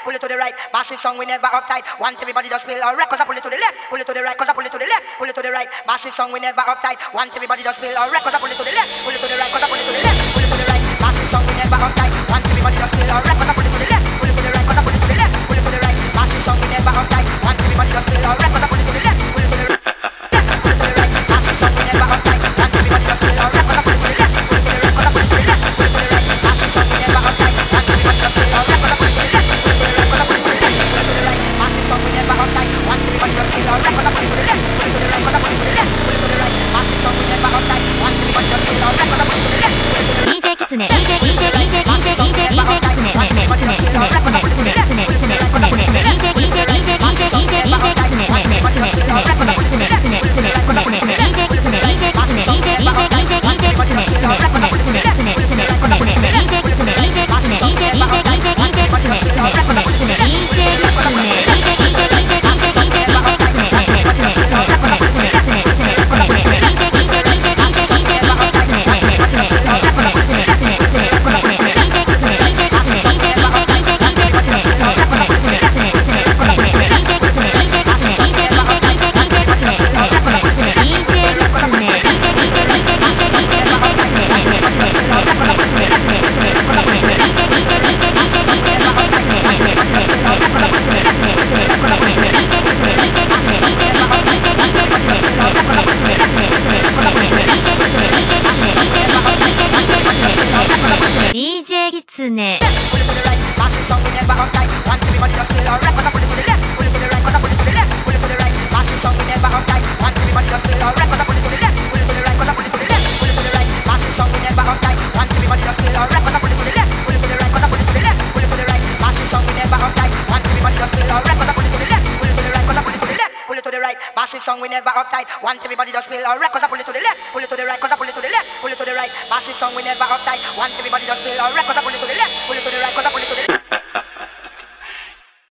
pull it to the right. Massive song, we never uptight. Want everybody just feel alright. Cause I pull it to the left, pull it to the right. Cause I pull it to the left, pull it to the right. Massive song, we never uptight. Want everybody just feel alright. Cause I pull it to the left, pull it to the right. Cause I pull it to the left, pull it to the right. Massive song, we never uptight. Want everybody just feel alright. Cause I pull it to the left, pull it to the right. Cause I pull it to the left, pull it to the right. Massive song, we never uptight. Want everybody just feel alright. Cause I pull it to the left, pull it to the right. DJ Kitsune. Massive song, we never uptight. Want everybody just feel alright. Cause I pull it to the left, pull it to the right. Cause I pull it to the left, pull it to the right. Massive song, we never uptight. Want everybody just feel alright. Cause I pull it to the left, pull it to the right. Cause I pull it to the left.